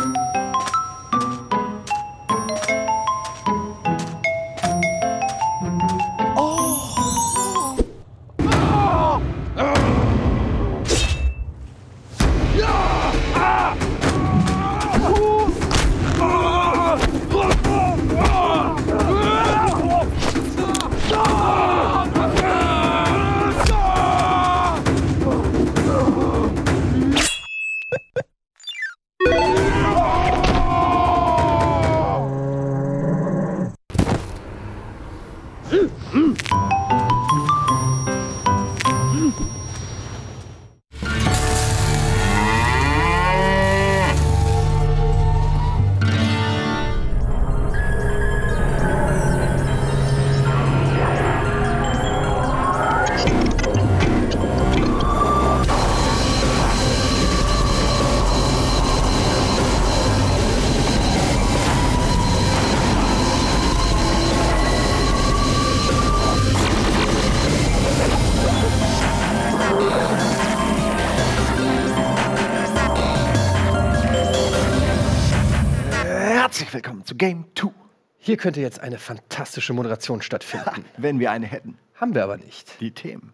Herzlich willkommen zu Game 2. Hier könnte jetzt eine fantastische Moderation stattfinden. Wenn wir eine hätten. Haben wir aber nicht. Die Themen.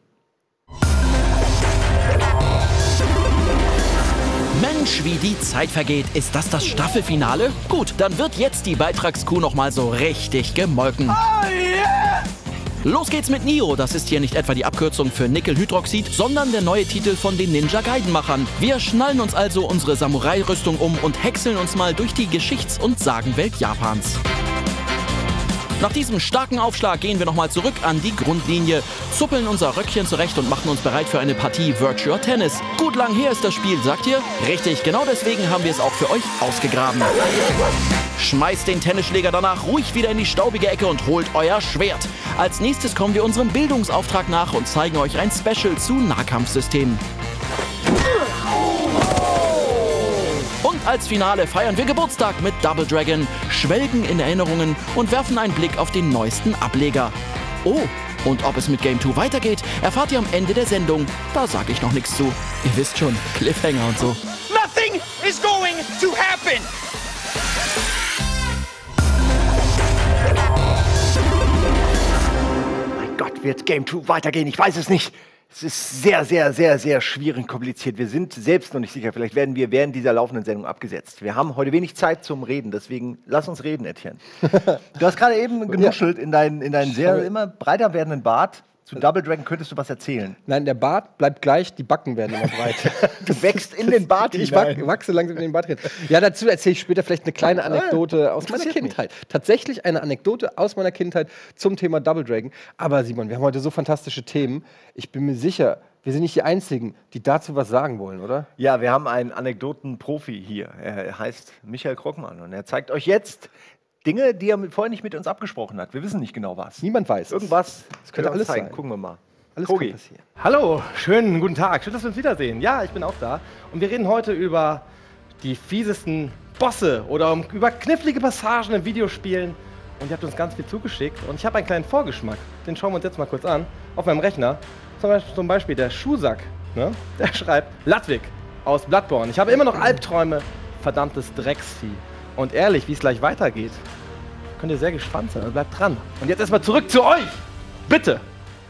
Mensch, wie die Zeit vergeht. Ist das Staffelfinale? Gut, dann wird jetzt die Beitragskuh noch mal so richtig gemolken. Oh yeah! Los geht's mit Nioh. Das ist hier nicht etwa die Abkürzung für Nickelhydroxid, sondern der neue Titel von den Ninja Gaiden-Machern. Wir schnallen uns also unsere Samurai-Rüstung um und häckseln uns mal durch die Geschichts- und Sagenwelt Japans. Nach diesem starken Aufschlag gehen wir nochmal zurück an die Grundlinie, zuppeln unser Röckchen zurecht und machen uns bereit für eine Partie Virtua Tennis. Gut lang her ist das Spiel, sagt ihr? Richtig, genau deswegen haben wir es auch für euch ausgegraben. Schmeißt den Tennisschläger danach ruhig wieder in die staubige Ecke und holt euer Schwert. Als nächstes kommen wir unserem Bildungsauftrag nach und zeigen euch ein Special zu Nahkampfsystemen. Und als Finale feiern wir Geburtstag mit Double Dragon, schwelgen in Erinnerungen und werfen einen Blick auf den neuesten Ableger. Oh, und ob es mit Game 2 weitergeht, erfahrt ihr am Ende der Sendung. Da sage ich noch nichts zu. Ihr wisst schon, Cliffhanger und so. Nothing is going to happen! Mein Gott, wird Game 2 weitergehen? Ich weiß es nicht. Es ist sehr, sehr, sehr, sehr schwierig und kompliziert. Wir sind selbst noch nicht sicher. Vielleicht werden wir während dieser laufenden Sendung abgesetzt. Wir haben heute wenig Zeit zum Reden, deswegen lass uns reden, Etienne. Du hast gerade eben genuschelt in deinen sehr immer breiter werdenden Bart. Zu Double Dragon könntest du was erzählen. Nein, der Bart bleibt gleich, die Backen werden immer breiter. Du wächst in den Bart Ich hinein. wachse langsam in den Bart rein. Ja, dazu erzähle ich später vielleicht eine kleine Anekdote aus meiner interessiert Kindheit. Tatsächlich eine Anekdote aus meiner Kindheit zum Thema Double Dragon. Aber Simon, wir haben heute so fantastische Themen. Ich bin mir sicher, wir sind nicht die Einzigen, die dazu was sagen wollen, oder? Ja, wir haben einen Anekdoten-Profi hier. Er heißt Michael Krockmann und er zeigt euch jetzt Dinge, die er vorher nicht mit uns abgesprochen hat. Wir wissen nicht genau was. Niemand weiß es. Irgendwas. Das könnte alles zeigen. sein. Gucken wir mal. Alles Kogi. kann passieren. Hallo, schönen guten Tag. Schön, dass wir uns wiedersehen. Ja, ich bin auch da. Und wir reden heute über die fiesesten Bosse oder über knifflige Passagen in Videospielen. Und ihr habt uns ganz viel zugeschickt. Und ich habe einen kleinen Vorgeschmack. Den schauen wir uns jetzt mal kurz an. Auf meinem Rechner. Zum Beispiel der Schuhsack. Ne? Der schreibt Ludwig aus Bloodborne. Ich habe immer noch Albträume. Verdammtes Drecksvieh. Und ehrlich, wie es gleich weitergeht, könnt ihr sehr gespannt sein. Also bleibt dran. Und jetzt erstmal zurück zu euch. Bitte.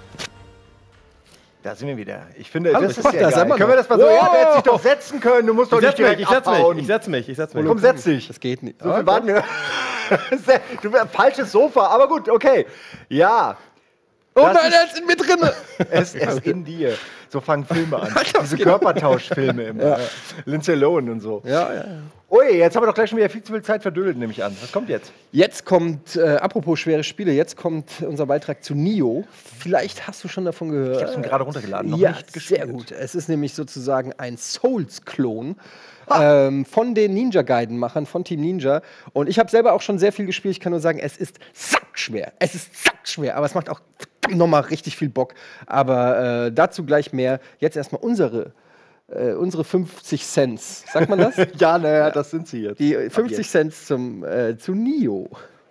Da sind wir wieder. Ich finde, Hallo, das ist da ja sind geil. wir Können wir das mal so? Wow. Er hätte sich doch setzen können. Du musst doch nicht direkt abhauen. Ich setz mich. Komm, setz dich. Das geht nicht. So viel warten wir. Du falsches Sofa, aber gut, okay. Ja. Oh Das nein, ist- er ist in mir drin. Es ist in dir. So fangen Filme an. Diese Körpertauschfilme immer. Ja. Lindsay Lohan und so. Ja, ja. Ui, jetzt haben wir doch gleich schon wieder viel zu viel Zeit verdödelt, nehme ich an. Was kommt jetzt? Jetzt kommt, apropos schwere Spiele, jetzt kommt unser Beitrag zu Nioh. Vielleicht hast du schon davon gehört. Ich habe es mir gerade runtergeladen. Noch Ja, nicht gespielt. sehr gut. Es ist nämlich sozusagen ein Souls-Klon von den Ninja Gaiden-Machern, von Team Ninja. Und ich habe selber auch schon sehr viel gespielt. Ich kann nur sagen, es ist sackschwer. Es ist sackschwer, aber es macht auch nochmal richtig viel Bock. Aber dazu gleich mehr. Jetzt erstmal unsere 50 Cents. Sagt man das? Ja, naja, das sind sie jetzt. Die 50 Cents zu Nioh.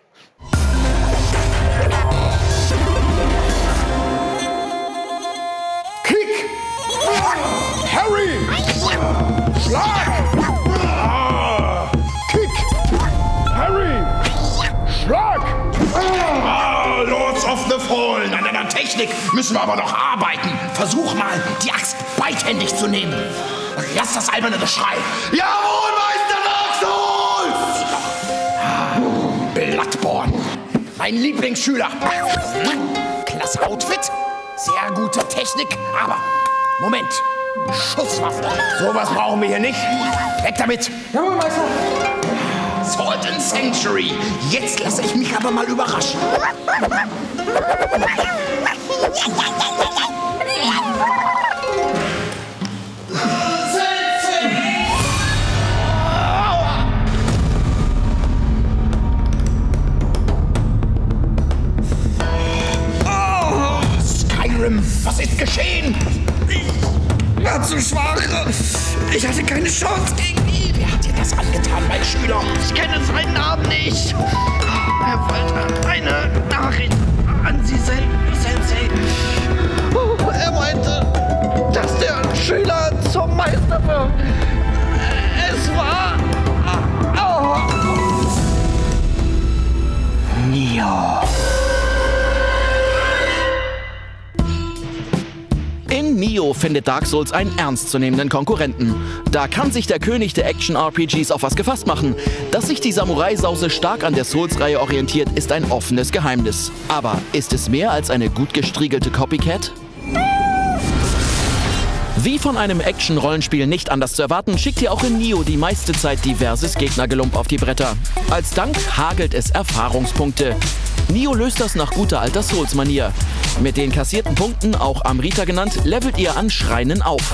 Kick! Harry! Schlag! Technik müssen wir aber noch arbeiten. Versuch mal, die Axt beidhändig zu nehmen. Lass das alberne Geschrei. Jawohl, Meister Dark Souls! Bloodborne. Mein Lieblingsschüler. Klasse Outfit, sehr gute Technik, aber Moment. Schusswaffe. Sowas brauchen wir hier nicht. Weg damit. Jawohl, Meister. Salt and Sanctuary. Jetzt lasse ich mich aber mal überraschen. Skyrim, was ist geschehen? Ich war zu schwach. Ich hatte keine Chance gegen ihn. Wer hat dir das angetan, mein Schüler? Ich kenne seinen Namen nicht. Er wollte eine Nachricht an Sie Sensei. Er meinte, dass der Schüler zum Meister wird. Es war... Nioh. In Nioh findet Dark Souls einen ernstzunehmenden Konkurrenten. Da kann sich der König der Action-RPGs auf was gefasst machen. Dass sich die Samurai-Sause stark an der Souls-Reihe orientiert, ist ein offenes Geheimnis. Aber ist es mehr als eine gut gestriegelte Copycat? Wie von einem Action-Rollenspiel nicht anders zu erwarten, schickt ihr auch in Nioh die meiste Zeit diverses Gegnergelump auf die Bretter. Als Dank hagelt es Erfahrungspunkte. Nioh löst das nach guter alter Souls-Manier. Mit den kassierten Punkten, auch Amrita genannt, levelt ihr an Schreinen auf.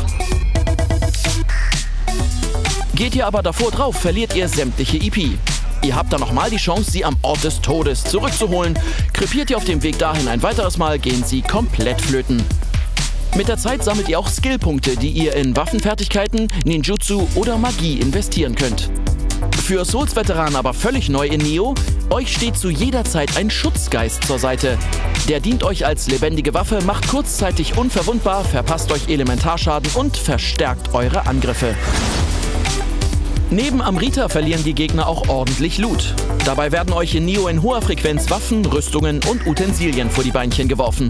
Geht ihr aber davor drauf, verliert ihr sämtliche EP. Ihr habt dann nochmal die Chance, sie am Ort des Todes zurückzuholen. Krepiert ihr auf dem Weg dahin ein weiteres Mal, gehen sie komplett flöten. Mit der Zeit sammelt ihr auch Skillpunkte, die ihr in Waffenfertigkeiten, Ninjutsu oder Magie investieren könnt. Für Souls-Veteranen aber völlig neu in Nioh, euch steht zu jeder Zeit ein Schutzgeist zur Seite. Der dient euch als lebendige Waffe, macht kurzzeitig unverwundbar, verpasst euch Elementarschaden und verstärkt eure Angriffe. Neben Amrita verlieren die Gegner auch ordentlich Loot. Dabei werden euch in Nioh in hoher Frequenz Waffen, Rüstungen und Utensilien vor die Beinchen geworfen.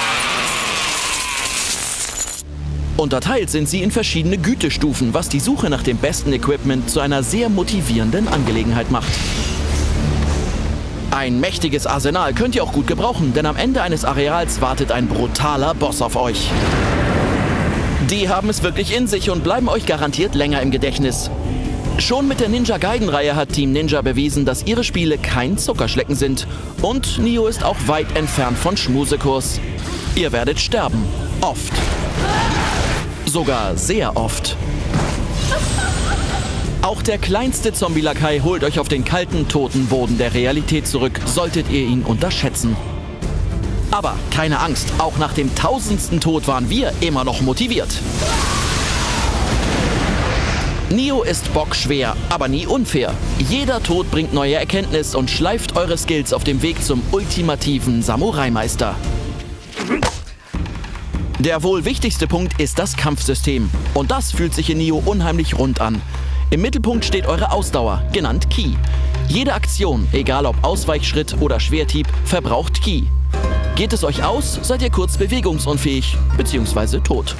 Unterteilt sind sie in verschiedene Gütestufen, was die Suche nach dem besten Equipment zu einer sehr motivierenden Angelegenheit macht. Ein mächtiges Arsenal könnt ihr auch gut gebrauchen, denn am Ende eines Areals wartet ein brutaler Boss auf euch. Die haben es wirklich in sich und bleiben euch garantiert länger im Gedächtnis. Schon mit der Ninja Gaiden-Reihe hat Team Ninja bewiesen, dass ihre Spiele kein Zuckerschlecken sind. Und Nioh ist auch weit entfernt von Schmusekurs. Ihr werdet sterben. Oft. Sogar sehr oft. Auch der kleinste Zombie-Lakai holt euch auf den kalten, toten Boden der Realität zurück, solltet ihr ihn unterschätzen. Aber keine Angst, auch nach dem 1000. Tod waren wir immer noch motiviert. Nioh ist bockschwer, aber nie unfair. Jeder Tod bringt neue Erkenntnis und schleift eure Skills auf dem Weg zum ultimativen Samurai-Meister. Der wohl wichtigste Punkt ist das Kampfsystem. Und das fühlt sich in Nioh unheimlich rund an. Im Mittelpunkt steht eure Ausdauer, genannt Ki. Jede Aktion, egal ob Ausweichschritt oder Schwerthieb, verbraucht Ki. Geht es euch aus, seid ihr kurz bewegungsunfähig bzw. tot.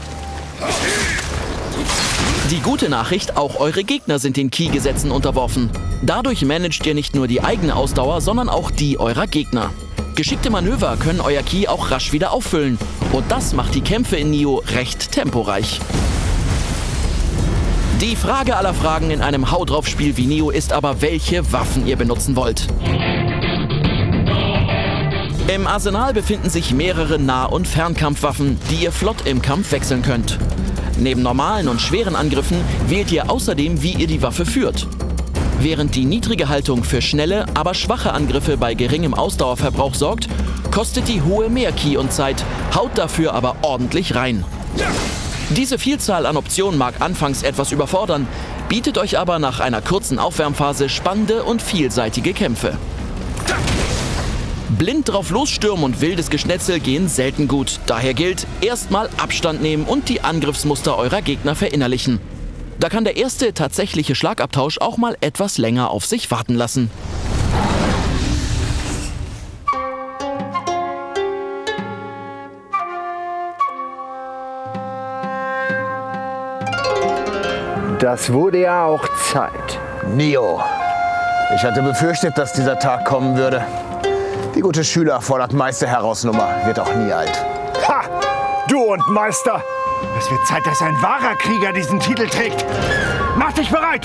Die gute Nachricht, auch eure Gegner sind den Ki-Gesetzen unterworfen. Dadurch managt ihr nicht nur die eigene Ausdauer, sondern auch die eurer Gegner. Geschickte Manöver können euer Ki auch rasch wieder auffüllen. Und das macht die Kämpfe in Nioh recht temporeich. Die Frage aller Fragen in einem Hau-drauf-Spiel wie Nioh ist aber, welche Waffen ihr benutzen wollt. Im Arsenal befinden sich mehrere Nah- und Fernkampfwaffen, die ihr flott im Kampf wechseln könnt. Neben normalen und schweren Angriffen wählt ihr außerdem, wie ihr die Waffe führt. Während die niedrige Haltung für schnelle, aber schwache Angriffe bei geringem Ausdauerverbrauch sorgt, kostet die hohe mehr Ki und Zeit, haut dafür aber ordentlich rein. Diese Vielzahl an Optionen mag anfangs etwas überfordern, bietet euch aber nach einer kurzen Aufwärmphase spannende und vielseitige Kämpfe. Blind drauf losstürmen und wildes Geschnetzel gehen selten gut. Daher gilt, erstmal Abstand nehmen und die Angriffsmuster eurer Gegner verinnerlichen. Da kann der erste tatsächliche Schlagabtausch auch mal etwas länger auf sich warten lassen. Das wurde ja auch Zeit. Neo. Ich hatte befürchtet, dass dieser Tag kommen würde. Die gute Schüler fordert Meister-Herausnummer, wird auch nie alt. Ha! Du und Meister! Es wird Zeit, dass ein wahrer Krieger diesen Titel trägt. Mach dich bereit!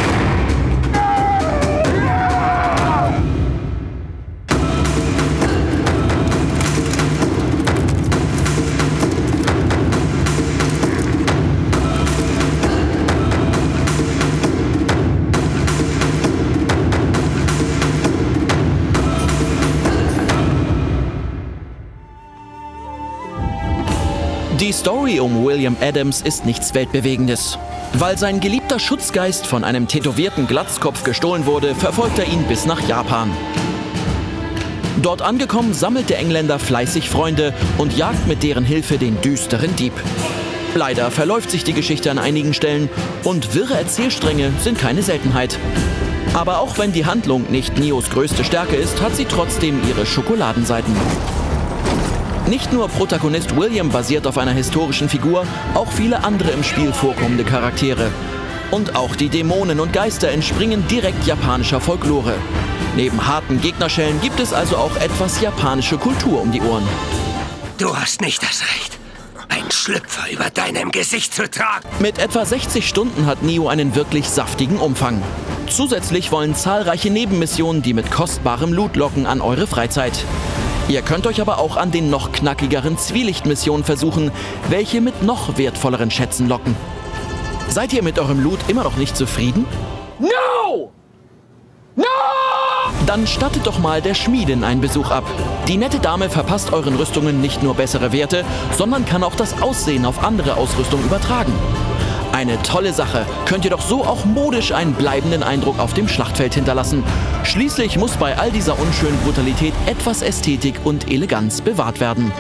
Die Story um William Adams ist nichts Weltbewegendes. Weil sein geliebter Schutzgeist von einem tätowierten Glatzkopf gestohlen wurde, verfolgt er ihn bis nach Japan. Dort angekommen, sammelt der Engländer fleißig Freunde und jagt mit deren Hilfe den düsteren Dieb. Leider verläuft sich die Geschichte an einigen Stellen und wirre Erzählstränge sind keine Seltenheit. Aber auch wenn die Handlung nicht Neos größte Stärke ist, hat sie trotzdem ihre Schokoladenseiten. Nicht nur Protagonist William basiert auf einer historischen Figur, auch viele andere im Spiel vorkommende Charaktere. Und auch die Dämonen und Geister entspringen direkt japanischer Folklore. Neben harten Gegnerschellen gibt es also auch etwas japanische Kultur um die Ohren. Du hast nicht das Recht, einen Schlüpfer über deinem Gesicht zu tragen. Mit etwa 60 Stunden hat Neo einen wirklich saftigen Umfang. Zusätzlich wollen zahlreiche Nebenmissionen, die mit kostbarem Loot locken, an eure Freizeit. Ihr könnt euch aber auch an den noch knackigeren Zwielichtmissionen versuchen, welche mit noch wertvolleren Schätzen locken. Seid ihr mit eurem Loot immer noch nicht zufrieden? No! No! Dann stattet doch mal der Schmiedin einen Besuch ab. Die nette Dame verpasst euren Rüstungen nicht nur bessere Werte, sondern kann auch das Aussehen auf andere Ausrüstung übertragen. Eine tolle Sache, könnt ihr doch so auch modisch einen bleibenden Eindruck auf dem Schlachtfeld hinterlassen. Schließlich muss bei all dieser unschönen Brutalität etwas Ästhetik und Eleganz bewahrt werden.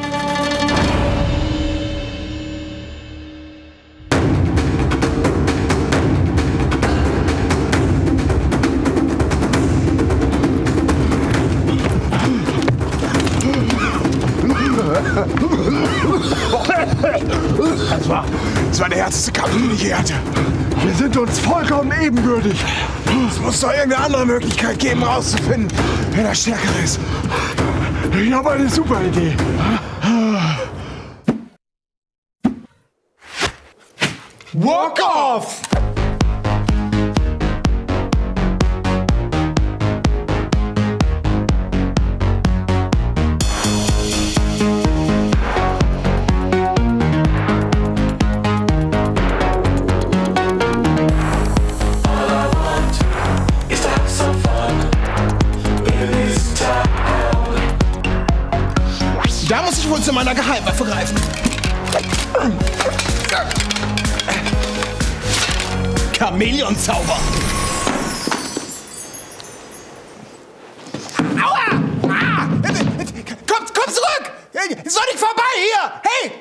Das war der härteste Kampf, den ich je hatte. Wir sind uns vollkommen ebenbürtig. Es muss doch irgendeine andere Möglichkeit geben, rauszufinden, wer der Stärkere ist. Ich habe eine super Idee. Walk off! Da muss ich wohl zu meiner Geheimwaffe greifen. Chamäleon-Zauber. Aua! Ah! Komm zurück! Ist doch nicht vorbei hier! Hey!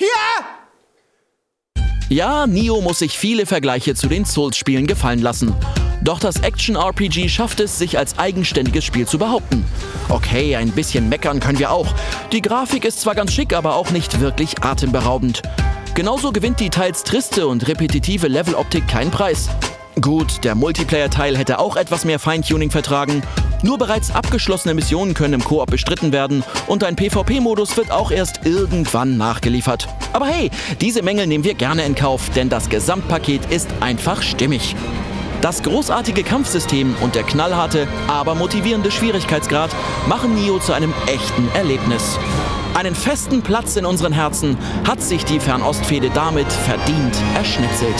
Hier! Ja, Neo muss sich viele Vergleiche zu den Souls-Spielen gefallen lassen. Doch das Action-RPG schafft es, sich als eigenständiges Spiel zu behaupten. Okay, ein bisschen meckern können wir auch. Die Grafik ist zwar ganz schick, aber auch nicht wirklich atemberaubend. Genauso gewinnt die teils triste und repetitive Leveloptik keinen Preis. Gut, der Multiplayer-Teil hätte auch etwas mehr Feintuning vertragen. Nur bereits abgeschlossene Missionen können im Koop bestritten werden und ein PvP-Modus wird auch erst irgendwann nachgeliefert. Aber hey, diese Mängel nehmen wir gerne in Kauf, denn das Gesamtpaket ist einfach stimmig. Das großartige Kampfsystem und der knallharte, aber motivierende Schwierigkeitsgrad machen Neo zu einem echten Erlebnis. Einen festen Platz in unseren Herzen hat sich die Fernostfehde damit verdient erschnitzelt.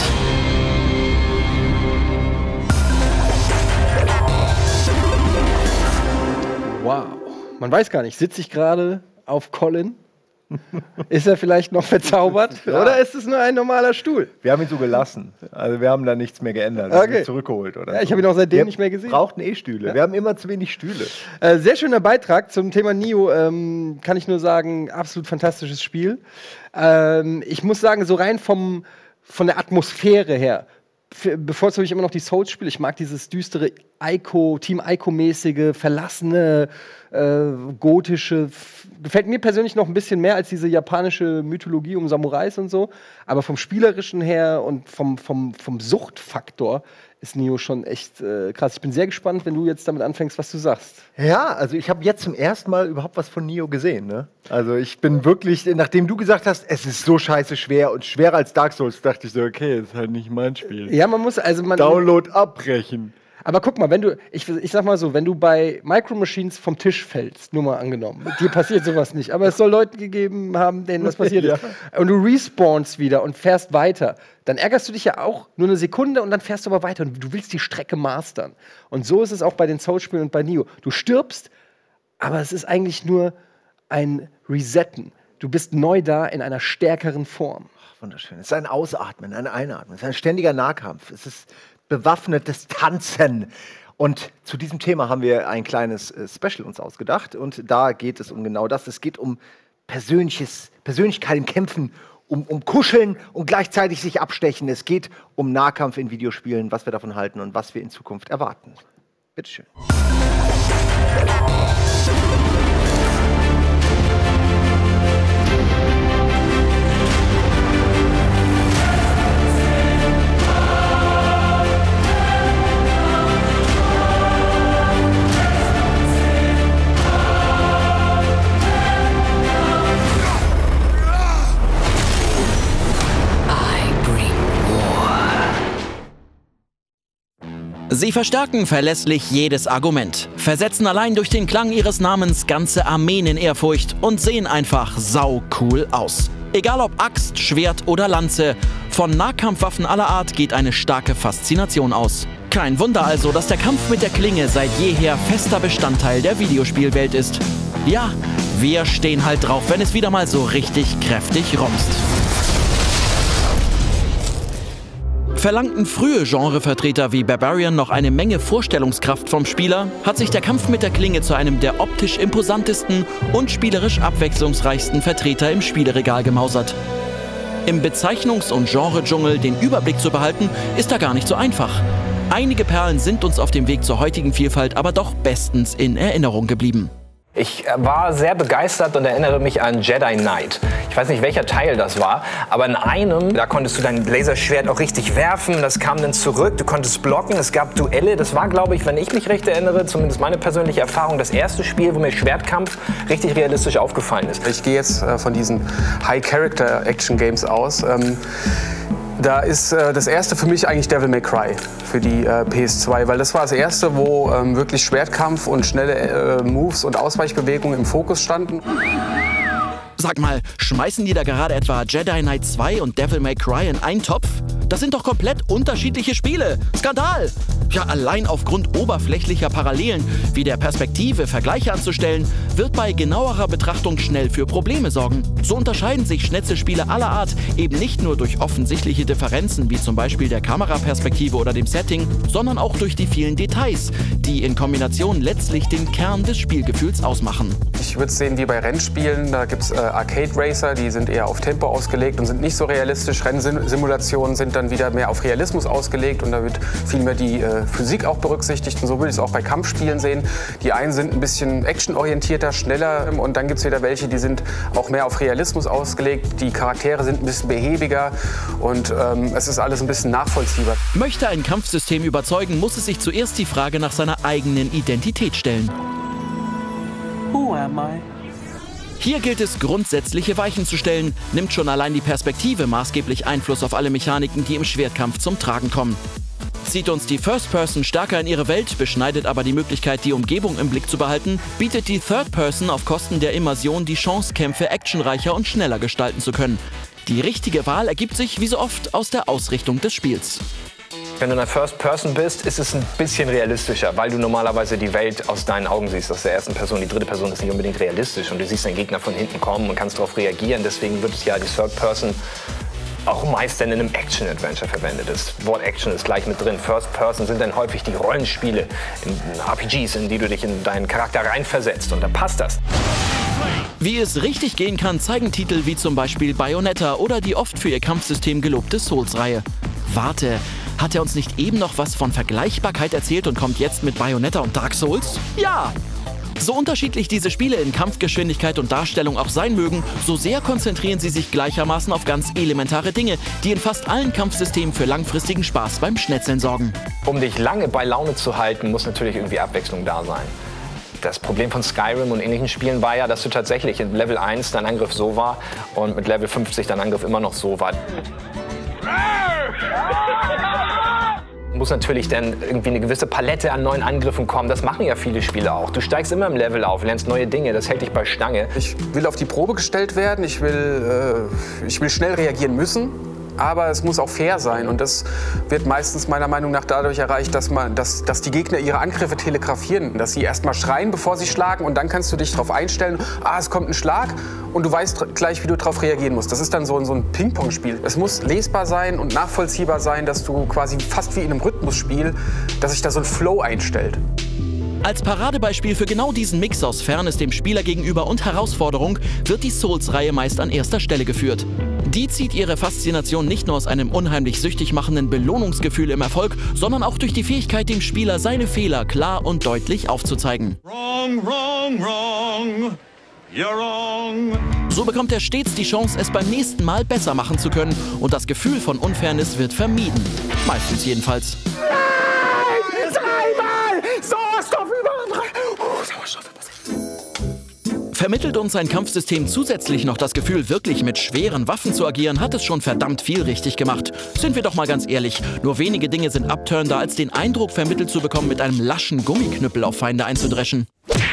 Wow. Man weiß gar nicht, sitze ich gerade auf Colin? Ist er vielleicht noch verzaubert? Ja. Oder ist es nur ein normaler Stuhl? Wir haben ihn so gelassen. Also wir haben da nichts mehr geändert. Wir haben ihn zurückgeholt. Oder ja, ich habe ihn auch seitdem nicht mehr gesehen. Wir brauchten Stühle. Ja. Wir haben immer zu wenig Stühle. Sehr schöner Beitrag zum Thema Neo. Kann ich nur sagen, absolut fantastisches Spiel. Ich muss sagen, so rein von der Atmosphäre her bevorzuge ich immer noch die Souls-Spiele. Ich mag dieses düstere Team Ico-mäßige, verlassene, gotische. Gefällt mir persönlich noch ein bisschen mehr als diese japanische Mythologie um Samurais und so. Aber vom Spielerischen her und vom Suchtfaktor ist Nioh schon echt krass. Ich bin sehr gespannt, wenn du jetzt damit anfängst, was du sagst. Ja, also ich habe jetzt zum ersten Mal überhaupt was von Nioh gesehen. Ne? Also ich bin wirklich, nachdem du gesagt hast, es ist so scheiße schwer und schwerer als Dark Souls, dachte ich so, okay, das ist halt nicht mein Spiel. Ja, man muss, also Download abbrechen. Aber guck mal, wenn du, ich sag mal so, wenn du bei Micro Machines vom Tisch fällst, nur mal angenommen, dir passiert sowas nicht, aber es soll Leute gegeben haben, denen was passiert ist, und du respawnst wieder und fährst weiter, dann ärgerst du dich ja auch nur eine Sekunde und dann fährst du aber weiter und du willst die Strecke mastern. Und so ist es auch bei den Souls-Spielen und bei Nioh. Du stirbst, aber es ist eigentlich nur ein Resetten. Du bist neu da in einer stärkeren Form. Ach, wunderschön. Es ist ein Ausatmen, ein Einatmen, es ist ein ständiger Nahkampf. Es ist bewaffnetes Tanzen. Und zu diesem Thema haben wir ein kleines Special uns ausgedacht. Und da geht es um genau das. Es geht um Persönlichkeit im Kämpfen, um Kuscheln und gleichzeitig sich abstechen. Es geht um Nahkampf in Videospielen, was wir davon halten und was wir in Zukunft erwarten. Bitteschön. Sie verstärken verlässlich jedes Argument, versetzen allein durch den Klang ihres Namens ganze Armeen in Ehrfurcht und sehen einfach saucool aus. Egal ob Axt, Schwert oder Lanze, von Nahkampfwaffen aller Art geht eine starke Faszination aus. Kein Wunder also, dass der Kampf mit der Klinge seit jeher fester Bestandteil der Videospielwelt ist. Ja, wir stehen halt drauf, wenn es wieder mal so richtig kräftig romst. Verlangten frühe Genrevertreter wie Barbarian noch eine Menge Vorstellungskraft vom Spieler, hat sich der Kampf mit der Klinge zu einem der optisch imposantesten und spielerisch abwechslungsreichsten Vertreter im Spieleregal gemausert. Im Bezeichnungs- und Genre-Dschungel den Überblick zu behalten, ist da gar nicht so einfach. Einige Perlen sind uns auf dem Weg zur heutigen Vielfalt aber doch bestens in Erinnerung geblieben. Ich war sehr begeistert und erinnere mich an Jedi Knight. Ich weiß nicht, welcher Teil das war, aber in einem, da konntest du dein Laserschwert auch richtig werfen, das kam dann zurück, du konntest blocken, es gab Duelle. Das war, glaube ich, wenn ich mich recht erinnere, zumindest meine persönliche Erfahrung, das erste Spiel, wo mir Schwertkampf richtig realistisch aufgefallen ist. Ich gehe jetzt von diesen High-Character-Action-Games aus. Da ist das erste für mich eigentlich Devil May Cry für die PS2, weil das war das erste, wo wirklich Schwertkampf und schnelle Moves und Ausweichbewegungen im Fokus standen. Sag mal, schmeißen die da gerade etwa Jedi Knight 2 und Devil May Cry in einen Topf? Das sind doch komplett unterschiedliche Spiele. Skandal! Ja, allein aufgrund oberflächlicher Parallelen wie der Perspektive Vergleiche anzustellen, wird bei genauerer Betrachtung schnell für Probleme sorgen. So unterscheiden sich Schnetzelspiele aller Art eben nicht nur durch offensichtliche Differenzen, wie zum Beispiel der Kameraperspektive oder dem Setting, sondern auch durch die vielen Details, die in Kombination letztlich den Kern des Spielgefühls ausmachen. Ich würde es sehen wie bei Rennspielen, da gibt es Arcade Racer, die sind eher auf Tempo ausgelegt und sind nicht so realistisch. Rennsimulationen sind dann wieder mehr auf Realismus ausgelegt und da wird viel mehr die Physik auch berücksichtigt. Und so würde ich es auch bei Kampfspielen sehen. Die einen sind ein bisschen actionorientierter, schneller und dann gibt es wieder welche, die sind auch mehr auf Realismus ausgelegt. Die Charaktere sind ein bisschen behäbiger und es ist alles ein bisschen nachvollziehbar. Möchte ein Kampfsystem überzeugen, muss es sich zuerst die Frage nach seiner eigenen Identität stellen. Who am I? Hier gilt es, grundsätzliche Weichen zu stellen, nimmt schon allein die Perspektive maßgeblich Einfluss auf alle Mechaniken, die im Schwertkampf zum Tragen kommen. Zieht uns die First Person stärker in ihre Welt, beschneidet aber die Möglichkeit, die Umgebung im Blick zu behalten, bietet die Third Person auf Kosten der Immersion die Chance, Kämpfe actionreicher und schneller gestalten zu können. Die richtige Wahl ergibt sich, wie so oft, aus der Ausrichtung des Spiels. Wenn du in der First Person bist, ist es ein bisschen realistischer, weil du normalerweise die Welt aus deinen Augen siehst, aus der ersten Person. Die dritte Person ist nicht unbedingt realistisch und du siehst deinen Gegner von hinten kommen und kannst darauf reagieren. Deswegen wird es ja die Third Person auch meist dann in einem Action-Adventure verwendet. Das Wort Action ist gleich mit drin. First Person sind dann häufig die Rollenspiele, in RPGs, in die du dich in deinen Charakter reinversetzt und da passt das. Wie es richtig gehen kann, zeigen Titel wie zum Beispiel Bayonetta oder die oft für ihr Kampfsystem gelobte Souls-Reihe. Warte, Hat er uns nicht eben noch was von Vergleichbarkeit erzählt und kommt jetzt mit Bayonetta und Dark Souls? Ja! So unterschiedlich diese Spiele in Kampfgeschwindigkeit und Darstellung auch sein mögen, so sehr konzentrieren sie sich gleichermaßen auf ganz elementare Dinge, die in fast allen Kampfsystemen für langfristigen Spaß beim Schnetzeln sorgen. Um dich lange bei Laune zu halten, muss natürlich irgendwie Abwechslung da sein. Das Problem von Skyrim und ähnlichen Spielen war ja, dass du tatsächlich in Level 1 dein Angriff so war und mit Level 50 dein Angriff immer noch so war. Muss natürlich dann irgendwie eine gewisse Palette an neuen Angriffen kommen. Das machen ja viele Spiele auch. Du steigst immer im Level auf, lernst neue Dinge, das hält dich bei Stange. Ich will auf die Probe gestellt werden, ich will schnell reagieren müssen. Aber es muss auch fair sein und das wird meistens meiner Meinung nach dadurch erreicht, dass die Gegner ihre Angriffe telegrafieren, dass sie erst mal schreien, bevor sie schlagen und dann kannst du dich darauf einstellen, es kommt ein Schlag und du weißt gleich, wie du darauf reagieren musst. Das ist dann so ein Ping-Pong-Spiel. Es muss lesbar sein und nachvollziehbar sein, dass du quasi fast wie in einem Rhythmusspiel, dass sich da so ein Flow einstellt. Als Paradebeispiel für genau diesen Mix aus Fairness dem Spieler gegenüber und Herausforderung wird die Souls-Reihe meist an erster Stelle geführt. Die zieht ihre Faszination nicht nur aus einem unheimlich süchtig machenden Belohnungsgefühl im Erfolg, sondern auch durch die Fähigkeit, dem Spieler seine Fehler klar und deutlich aufzuzeigen. Wrong, wrong, wrong. You're wrong. So bekommt er stets die Chance, es beim nächsten Mal besser machen zu können und das Gefühl von Unfairness wird vermieden. Meistens jedenfalls. Nein! Dreimal! Sauerstoff über 3. Sauerstoff über 6. Vermittelt uns ein Kampfsystem zusätzlich noch das Gefühl, wirklich mit schweren Waffen zu agieren, hat es schon verdammt viel richtig gemacht. Sind wir doch mal ganz ehrlich, nur wenige Dinge sind abturnender, als den Eindruck vermittelt zu bekommen, mit einem laschen Gummiknüppel auf Feinde einzudreschen.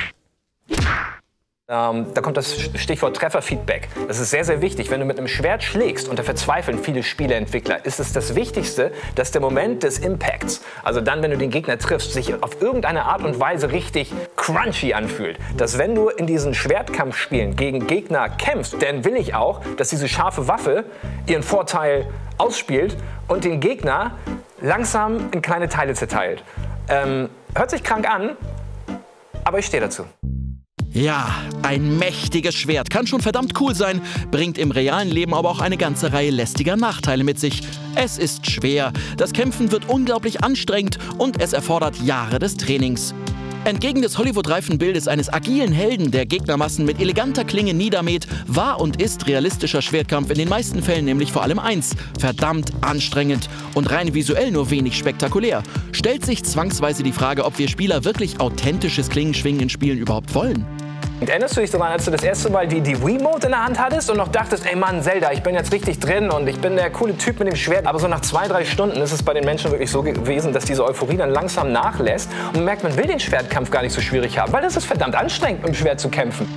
Da kommt das Stichwort Trefferfeedback. Das ist sehr, sehr wichtig. Wenn du mit einem Schwert schlägst, und da verzweifeln viele Spieleentwickler, ist es das Wichtigste, dass der Moment des Impacts, also dann, wenn du den Gegner triffst, sich auf irgendeine Art und Weise richtig crunchy anfühlt. Dass wenn du in diesen Schwertkampfspielen gegen Gegner kämpfst, dann will ich auch, dass diese scharfe Waffe ihren Vorteil ausspielt und den Gegner langsam in kleine Teile zerteilt. Hört sich krank an, aber ich stehe dazu. Ja, ein mächtiges Schwert kann schon verdammt cool sein, bringt im realen Leben aber auch eine ganze Reihe lästiger Nachteile mit sich. Es ist schwer, das Kämpfen wird unglaublich anstrengend und es erfordert Jahre des Trainings. Entgegen des Hollywood-reifen Bildes eines agilen Helden, der Gegnermassen mit eleganter Klinge niedermäht, war und ist realistischer Schwertkampf in den meisten Fällen nämlich vor allem eins: verdammt anstrengend und rein visuell nur wenig spektakulär. Stellt sich zwangsweise die Frage, ob wir Spieler wirklich authentisches Klingenschwingen in Spielen überhaupt wollen. Und erinnerst du dich daran, als du das erste Mal die Wiimote in der Hand hattest und noch dachtest, ey Mann, Zelda, ich bin jetzt richtig drin und ich bin der coole Typ mit dem Schwert. Aber so nach 2-3 Stunden ist es bei den Menschen wirklich so gewesen, dass diese Euphorie dann langsam nachlässt und man merkt, man will den Schwertkampf gar nicht so schwierig haben, weil es ist verdammt anstrengend, mit dem Schwert zu kämpfen.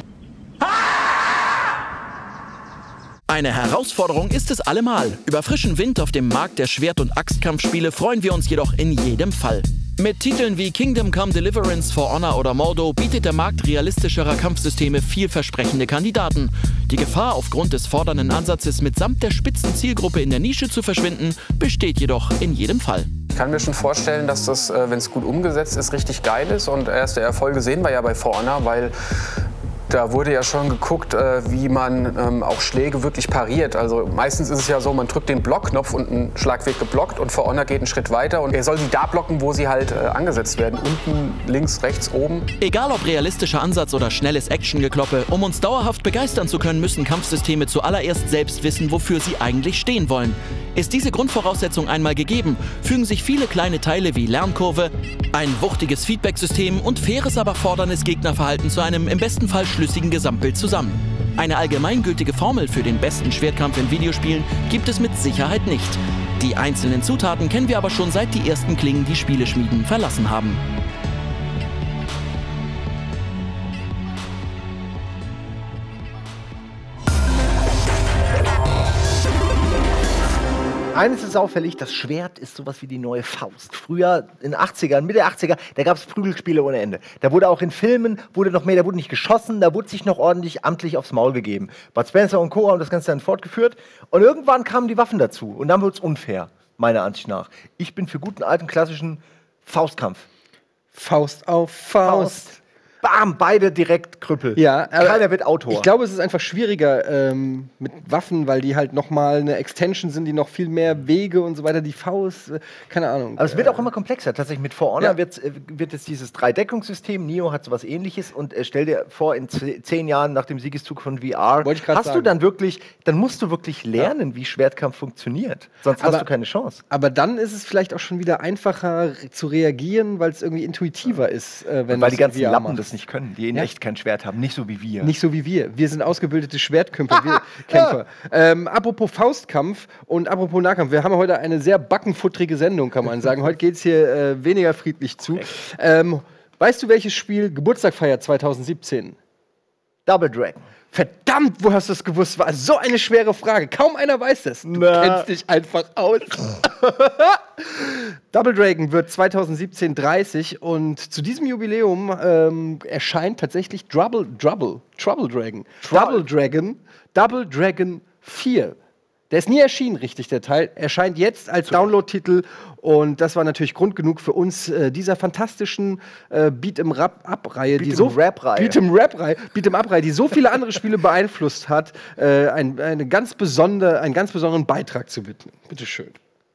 Eine Herausforderung ist es allemal. Über frischen Wind auf dem Markt der Schwert- und Axtkampfspiele freuen wir uns jedoch in jedem Fall. Mit Titeln wie Kingdom Come Deliverance, For Honor oder Mordo bietet der Markt realistischerer Kampfsysteme vielversprechende Kandidaten. Die Gefahr, aufgrund des fordernden Ansatzes mitsamt der spitzen Zielgruppe in der Nische zu verschwinden, besteht jedoch in jedem Fall. Ich kann mir schon vorstellen, dass das, wenn es gut umgesetzt ist, richtig geil ist. Und erste Erfolge sehen wir ja bei For Honor, weil da wurde ja schon geguckt, wie man auch Schläge wirklich pariert. Also meistens ist es ja so, man drückt den Blockknopf und ein Schlag wird geblockt und For Honor geht einen Schritt weiter und er soll sie da blocken, wo sie halt angesetzt werden. Unten, links, rechts, oben. Egal ob realistischer Ansatz oder schnelles Actiongekloppe, um uns dauerhaft begeistern zu können, müssen Kampfsysteme zuallererst selbst wissen, wofür sie eigentlich stehen wollen. Ist diese Grundvoraussetzung einmal gegeben, fügen sich viele kleine Teile wie Lernkurve, ein wuchtiges Feedback-System und faires, aber forderndes Gegnerverhalten zu einem im besten Fall schlüssigen Gesamtbild zusammen. Eine allgemeingültige Formel für den besten Schwertkampf in Videospielen gibt es mit Sicherheit nicht. Die einzelnen Zutaten kennen wir aber schon seit die ersten Klingen die Spieleschmieden verlassen haben. Eines ist auffällig, das Schwert ist sowas wie die neue Faust. Früher, in den 80ern, Mitte der 80er, da gab es Prügelspiele ohne Ende. Da wurde auch in Filmen, da wurde nicht geschossen, da wurde sich noch ordentlich amtlich aufs Maul gegeben. Bud Spencer und Co. haben das Ganze dann fortgeführt. Und irgendwann kamen die Waffen dazu. Und dann wurde es unfair, meiner Ansicht nach. Ich bin für guten alten klassischen Faustkampf. Faust auf Faust. bam, beide direkt Krüppel. Ja, keiner wird Autor. Ich glaube, es ist einfach schwieriger mit Waffen, weil die halt nochmal eine Extension sind, die noch viel mehr Wege und so weiter. Die Faust, keine Ahnung. Aber es wird auch immer komplexer. Tatsächlich mit For Honor wird es dieses 3-Deckungssystem. Neo hat sowas Ähnliches. Und stell dir vor, in 10 Jahren nach dem Siegeszug von VR, dann musst du wirklich lernen, wie Schwertkampf funktioniert. Sonst hast du keine Chance. Aber dann ist es vielleicht auch schon wieder einfacher zu reagieren, weil es irgendwie intuitiver ist, wenn weil die ganzen Lappen das nicht können, die in echt kein Schwert haben. Nicht so wie wir. Nicht so wie wir. Wir sind ausgebildete Schwertkämpfer. Apropos Faustkampf und apropos Nahkampf. Wir haben heute eine sehr backenfuttrige Sendung, kann man sagen. Heute geht es hier weniger friedlich zu. Weißt du, welches Spiel Geburtstag feiert 2017? Double Dragon. Verdammt, wo hast du es gewusst? War so eine schwere Frage. Kaum einer weiß es. Du kennst dich einfach aus. Double Dragon wird 2017 30 und zu diesem Jubiläum erscheint tatsächlich Double Dragon 4. Der ist nie erschienen, richtig, der Teil. Erscheint jetzt als Download-Titel und das war natürlich Grund genug für uns, dieser fantastischen Beat'em-Up-Reihe, die so viele andere Spiele beeinflusst hat, einen ganz besonderen Beitrag zu widmen. Bitte schön.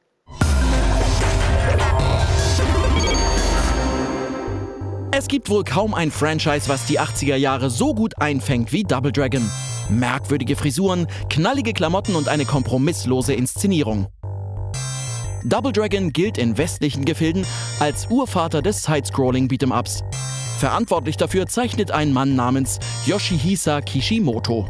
Es gibt wohl kaum ein Franchise, was die 80er Jahre so gut einfängt wie Double Dragon. Merkwürdige Frisuren, knallige Klamotten und eine kompromisslose Inszenierung. Double Dragon gilt in westlichen Gefilden als Urvater des Sidescrolling Beat'em-Ups. Verantwortlich dafür zeichnet ein Mann namens Yoshihisa Kishimoto.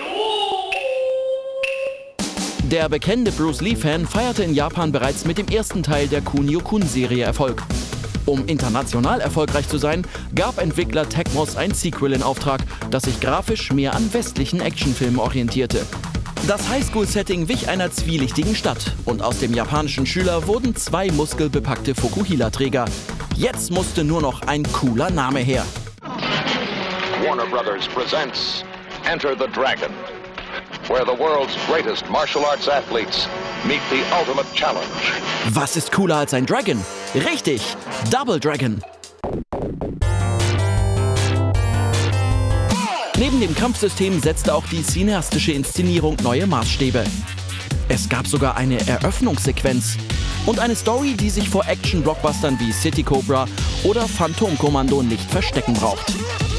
Der bekennende Bruce Lee-Fan feierte in Japan bereits mit dem ersten Teil der Kunio-Kun-Serie Erfolg. Um international erfolgreich zu sein, gab Entwickler Tecmos ein Sequel in Auftrag, das sich grafisch mehr an westlichen Actionfilmen orientierte. Das Highschool-Setting wich einer zwielichtigen Stadt und aus dem japanischen Schüler wurden 2 muskelbepackte Fukuhila-Träger. Jetzt musste nur noch ein cooler Name her. Warner Brothers presents Enter the Dragon, where the world's greatest martial arts athletes meet the ultimate challenge. Was ist cooler als ein Dragon? Richtig, Double Dragon. Neben dem Kampfsystem setzte auch die cineastische Inszenierung neue Maßstäbe. Es gab sogar eine Eröffnungssequenz und eine Story, die sich vor Action-Blockbustern wie City Cobra oder Phantom Commando nicht verstecken braucht.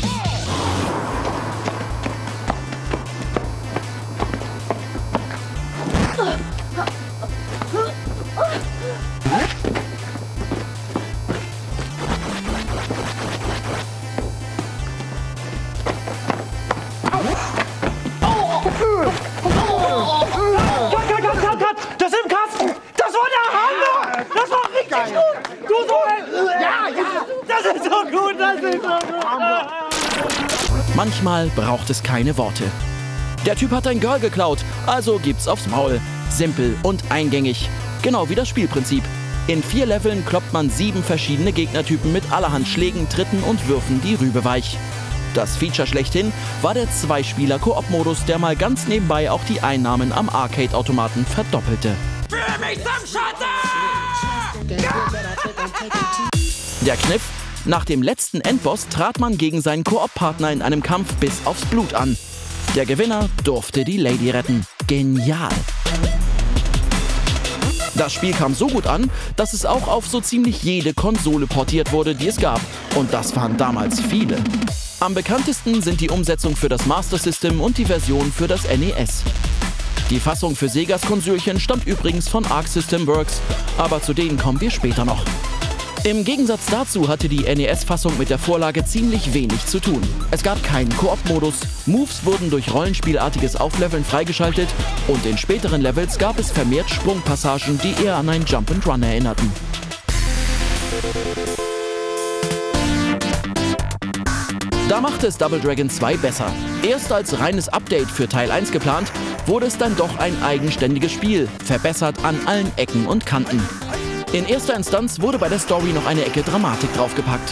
Das ist im Kasten! Das war der Hammer! Das war richtig gut! Du so ein... Ja! Das ist so gut! Das ist so gut! Manchmal braucht es keine Worte. Der Typ hat ein Girl geklaut, also gibt's aufs Maul. Simpel und eingängig. Genau wie das Spielprinzip. In 4 Leveln kloppt man 7 verschiedene Gegnertypen mit allerhand Schlägen, Tritten und Würfen die Rübe weich. Das Feature schlechthin war der 2-Spieler-Koop-Modus, der mal ganz nebenbei auch die Einnahmen am Arcade-Automaten verdoppelte. Für mich zum Schatten! Der Kniff: Nach dem letzten Endboss trat man gegen seinen Koop-Partner in einem Kampf bis aufs Blut an. Der Gewinner durfte die Lady retten. Genial! Das Spiel kam so gut an, dass es auch auf so ziemlich jede Konsole portiert wurde, die es gab. Und das waren damals viele. Am bekanntesten sind die Umsetzung für das Master System und die Version für das NES. Die Fassung für Segas Konsolchen stammt übrigens von Arc System Works, aber zu denen kommen wir später noch. Im Gegensatz dazu hatte die NES-Fassung mit der Vorlage ziemlich wenig zu tun. Es gab keinen Koop-Modus, Moves wurden durch rollenspielartiges Aufleveln freigeschaltet und in späteren Levels gab es vermehrt Sprungpassagen, die eher an ein Jump-and-Run erinnerten. Da machte es Double Dragon 2 besser. Erst als reines Update für Teil 1 geplant, wurde es dann doch ein eigenständiges Spiel, verbessert an allen Ecken und Kanten. In erster Instanz wurde bei der Story noch eine Ecke Dramatik draufgepackt.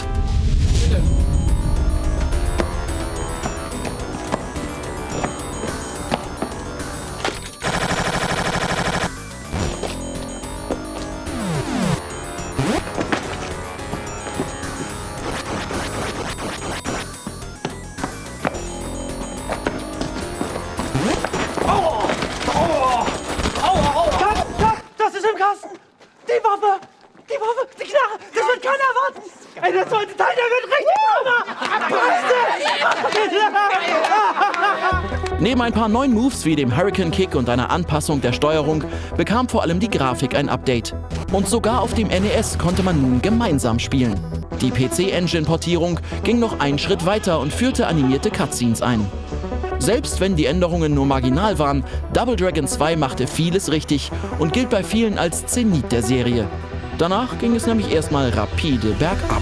Neben ein paar neuen Moves wie dem Hurricane Kick und einer Anpassung der Steuerung bekam vor allem die Grafik ein Update. Und sogar auf dem NES konnte man nun gemeinsam spielen. Die PC-Engine-Portierung ging noch einen Schritt weiter und führte animierte Cutscenes ein. Selbst wenn die Änderungen nur marginal waren, Double Dragon 2 machte vieles richtig und gilt bei vielen als Zenit der Serie. Danach ging es nämlich erstmal rapide bergab.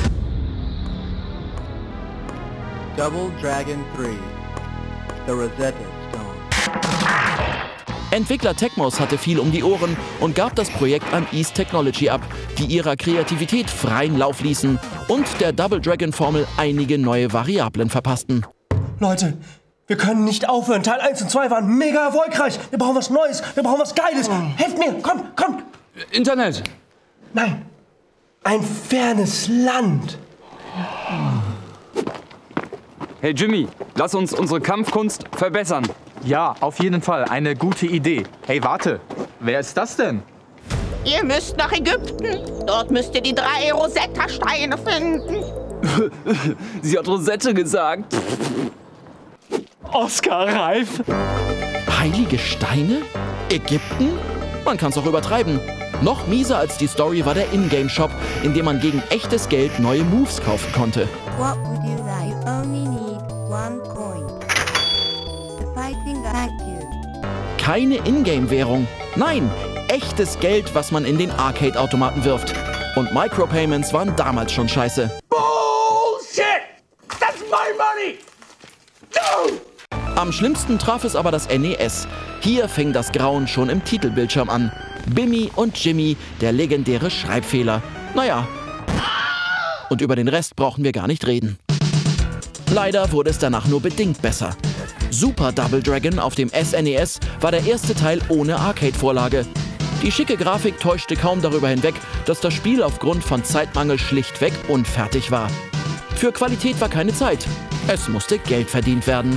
Double Dragon 3. The Rosetta Stone. Entwickler Tecmos hatte viel um die Ohren und gab das Projekt an East Technology ab, die ihrer Kreativität freien Lauf ließen und der Double Dragon Formel einige neue Variablen verpassten. Leute, wir können nicht aufhören. Teil 1 und 2 waren mega erfolgreich. Wir brauchen was Neues, wir brauchen was Geiles. Helft mir, kommt. Internet. Nein, ein fernes Land. Hey Jimmy, lass uns unsere Kampfkunst verbessern. Ja, auf jeden Fall. Eine gute Idee. Hey, warte. Wer ist das denn? Ihr müsst nach Ägypten. Dort müsst ihr die 3 Rosetta-Steine finden. Sie hat Rosette gesagt. Oscar reif. Heilige Steine? Ägypten? Man kann's auch übertreiben. Noch mieser als die Story war der Ingame-Shop, in dem man gegen echtes Geld neue Moves kaufen konnte. What would you like? Only need 1 coin. The fighting vacuum. Keine Ingame-Währung. Nein, echtes Geld, was man in den Arcade-Automaten wirft. Und Micropayments waren damals schon scheiße. Bullshit! That's my money! No! Am schlimmsten traf es aber das NES. Hier fing das Grauen schon im Titelbildschirm an. Bimmy und Jimmy, der legendäre Schreibfehler. Naja. Und über den Rest brauchen wir gar nicht reden. Leider wurde es danach nur bedingt besser. Super Double Dragon auf dem SNES war der erste Teil ohne Arcade-Vorlage. Die schicke Grafik täuschte kaum darüber hinweg, dass das Spiel aufgrund von Zeitmangel schlichtweg unfertig war. Für Qualität war keine Zeit. Es musste Geld verdient werden.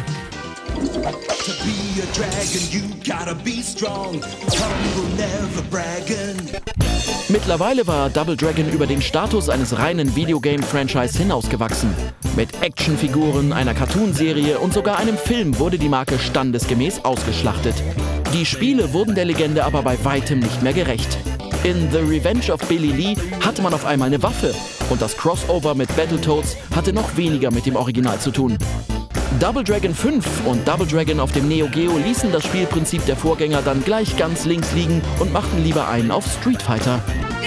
Mittlerweile war Double Dragon über den Status eines reinen Videogame-Franchise hinausgewachsen. Mit Actionfiguren, einer Cartoonserie und sogar einem Film wurde die Marke standesgemäß ausgeschlachtet. Die Spiele wurden der Legende aber bei weitem nicht mehr gerecht. In The Revenge of Billy Lee hatte man auf einmal eine Waffe und das Crossover mit Battletoads hatte noch weniger mit dem Original zu tun. Double Dragon 5 und Double Dragon auf dem Neo Geo ließen das Spielprinzip der Vorgänger dann gleich ganz links liegen und machten lieber einen auf Street Fighter.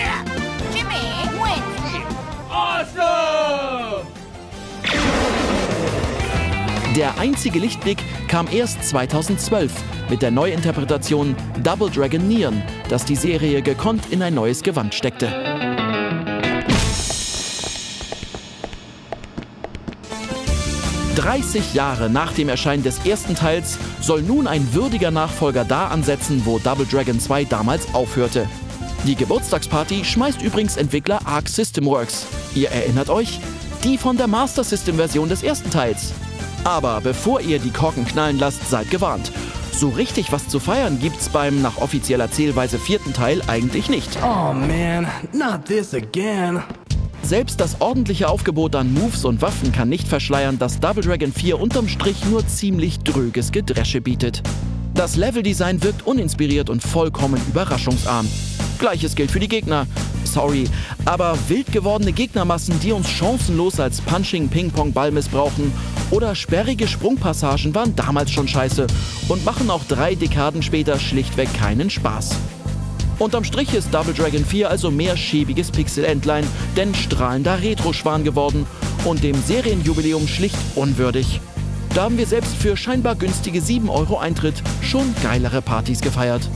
Der einzige Lichtblick kam erst 2012 mit der Neuinterpretation Double Dragon Neon, das die Serie gekonnt in ein neues Gewand steckte. ...30 Jahre nach dem Erscheinen des ersten Teils soll nun ein würdiger Nachfolger da ansetzen, wo Double Dragon 2 damals aufhörte. Die Geburtstagsparty schmeißt übrigens Entwickler Arc System Works. Ihr erinnert euch? Die von der Master System-Version des ersten Teils. Aber bevor ihr die Korken knallen lasst, seid gewarnt. So richtig was zu feiern gibt's beim nach offizieller Zählweise 4. Teil eigentlich nicht. Oh man, not this again. Selbst das ordentliche Aufgebot an Moves und Waffen kann nicht verschleiern, dass Double Dragon 4 unterm Strich nur ziemlich dröges Gedresche bietet. Das Leveldesign wirkt uninspiriert und vollkommen überraschungsarm. Gleiches gilt für die Gegner. Sorry, aber wild gewordene Gegnermassen, die uns chancenlos als Punching-Ping-Pong-Ball missbrauchen, oder sperrige Sprungpassagen waren damals schon scheiße und machen auch 3 Dekaden später schlichtweg keinen Spaß. Unterm Strich ist Double Dragon 4 also mehr schäbiges Pixel-Entlein, denn strahlender Retro-Schwan geworden und dem Serienjubiläum schlicht unwürdig. Da haben wir selbst für scheinbar günstige 7 € Eintritt schon geilere Partys gefeiert.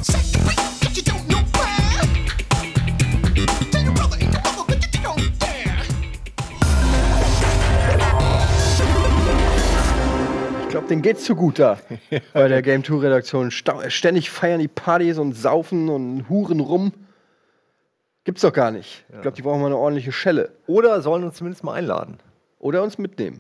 Ich glaube, denen geht's zu gut da bei der Game 2 Redaktion. Ständig feiern die Partys und saufen und huren rum. Gibt's doch gar nicht. Ich glaube, die brauchen mal eine ordentliche Schelle. Oder sollen uns zumindest mal einladen. Oder uns mitnehmen.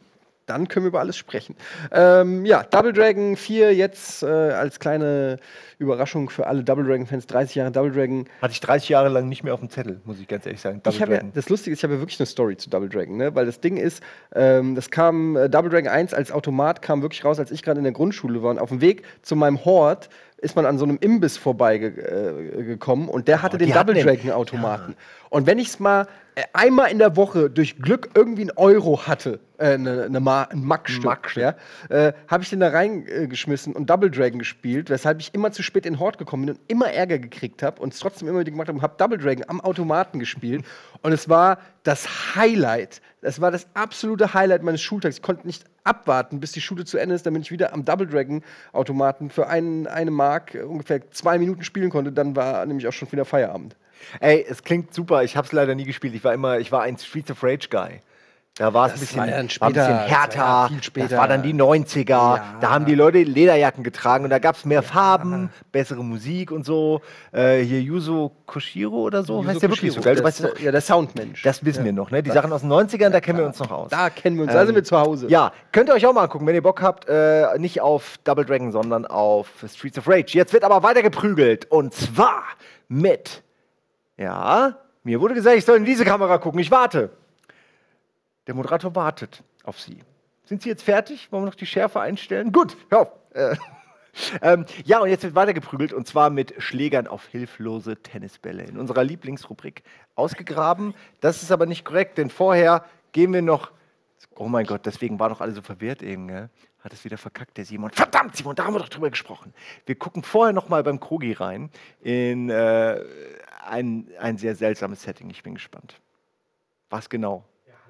dann können wir über alles sprechen. Ja, Double Dragon 4 jetzt als kleine Überraschung für alle Double Dragon-Fans. 30 Jahre Double Dragon. Hatte ich 30 Jahre lang nicht mehr auf dem Zettel, muss ich ganz ehrlich sagen. Das Lustige ist, ich habe ja wirklich eine Story zu Double Dragon, ne? Weil das Ding ist, das kam, Double Dragon 1 als Automat kam wirklich raus, als ich gerade in der Grundschule war. Und auf dem Weg zu meinem Hort ist man an so einem Imbiss vorbeigekommen und der hatte den Double Dragon-Automaten. Ja. Und wenn ich es mal einmal in der Woche durch Glück irgendwie einen Euro hatte, ein Mack-Stück, ja, habe ich den da reingeschmissen und Double Dragon gespielt, weshalb ich immer zu spät in den Hort gekommen bin und immer Ärger gekriegt habe und es trotzdem immer wieder gemacht habe und habe Double Dragon am Automaten gespielt. Und es war das Highlight. Das war das absolute Highlight meines Schultags. Ich konnte nicht abwarten, bis die Schule zu Ende ist, damit ich wieder am Double Dragon-Automaten für eine Mark ungefähr 2 Minuten spielen konnte. Dann war nämlich auch schon wieder Feierabend. Ey, es klingt super. Ich habe es leider nie gespielt. Ich war ein Streets of Rage Guy. Da war es ein bisschen härter. Das war dann die 90er. Ja. Da haben die Leute Lederjacken getragen und da gab es mehr Farben, bessere Musik und so. Hier Yuzo Koshiro oder so, heißt der wirklich so, gell? Der Soundmensch. Das wissen wir noch, ne? Die Sachen aus den 90ern, da kennen wir uns noch aus. Da kennen wir uns, da sind wir zu Hause. Ja, könnt ihr euch auch mal angucken, wenn ihr Bock habt, nicht auf Double Dragon, sondern auf Streets of Rage. Jetzt wird aber weiter geprügelt und zwar mit, ja, mir wurde gesagt, ich soll in diese Kamera gucken, ich warte. Der Moderator wartet auf Sie. Sind Sie jetzt fertig? Wollen wir noch die Schärfe einstellen? Gut, hör auf. Ja, und jetzt wird weiter geprügelt und zwar mit Schlägern auf hilflose Tennisbälle. In unserer Lieblingsrubrik ausgegraben. Das ist aber nicht korrekt, denn vorher gehen wir noch. Oh mein Gott, deswegen waren doch alle so verwirrt eben, gell? Hat es wieder verkackt, der Simon. Verdammt, Simon, da haben wir doch drüber gesprochen. Wir gucken vorher noch mal beim Krogi rein in ein sehr seltsames Setting. Ich bin gespannt. Was genau?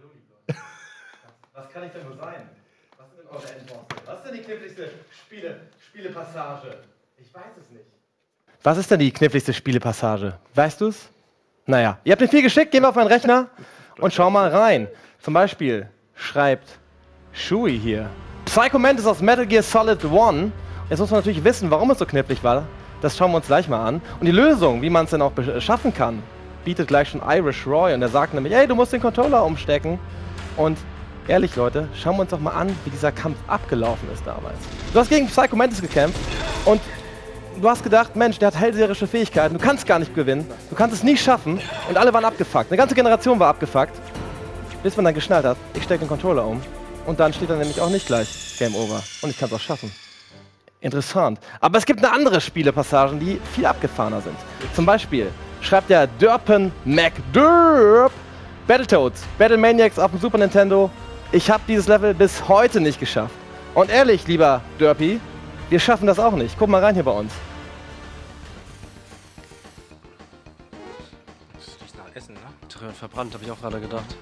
Was kann ich denn nur sein? Was sind denn eure Endbosse? Was ist denn die kniffligste Spielepassage? Ich weiß es nicht. Was ist denn die kniffligste Spielepassage? Weißt du es? Naja, ihr habt mir viel geschickt, gehen wir auf meinen Rechner und schau mal rein. Zum Beispiel schreibt Shui hier. Psycho Mantis aus Metal Gear Solid 1. Jetzt muss man natürlich wissen, warum es so knifflig war. Das schauen wir uns gleich mal an. Und die Lösung, wie man es denn auch schaffen kann, bietet gleich schon Irish Roy. Und er sagt nämlich, ey, du musst den Controller umstecken. Und ehrlich, Leute, schauen wir uns doch mal an, wie dieser Kampf abgelaufen ist damals. Du hast gegen Psycho Mantis gekämpft und du hast gedacht, Mensch, der hat hellseherische Fähigkeiten, du kannst gar nicht gewinnen, du kannst es nie schaffen und alle waren abgefuckt. Eine ganze Generation war abgefuckt, bis man dann geschnallt hat, ich stecke den Controller um und dann steht dann nämlich auch nicht gleich Game Over und ich kann es auch schaffen. Interessant. Aber es gibt eine andere Spielepassagen, die viel abgefahrener sind. Zum Beispiel schreibt der Derpen McDerp Battletoads, Battle Maniacs auf dem Super Nintendo. Ich habe dieses Level bis heute nicht geschafft. Und ehrlich, lieber Derpy, wir schaffen das auch nicht. Guck mal rein hier bei uns. Das riecht nach Essen, ne? Verbrannt, habe ich auch gerade gedacht.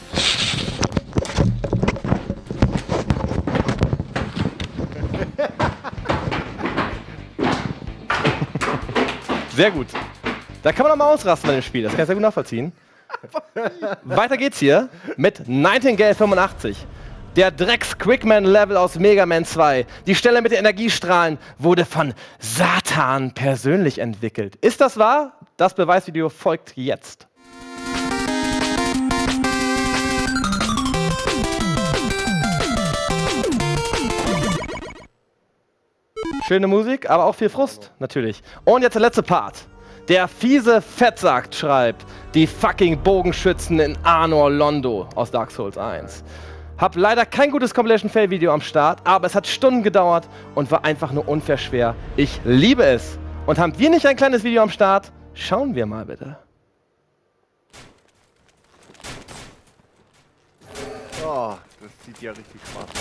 Sehr gut. Da kann man doch mal ausrasten bei dem Spiel. Das kann ich sehr gut nachvollziehen. Weiter geht's hier mit Nightingale 85. Der Drecks-Quickman-Level aus Mega Man 2. Die Stelle mit den Energiestrahlen wurde von Satan persönlich entwickelt. Ist das wahr? Das Beweisvideo folgt jetzt. Schöne Musik, aber auch viel Frust, natürlich. Und jetzt der letzte Part. Der fiese Fettsack schreibt, die fucking Bogenschützen in Anor Londo aus Dark Souls 1. Hab leider kein gutes Compilation-Fail-Video am Start, aber es hat Stunden gedauert und war einfach nur unfair schwer. Ich liebe es. Und haben wir nicht ein kleines Video am Start? Schauen wir mal bitte. Oh, das sieht ja richtig Spaß aus.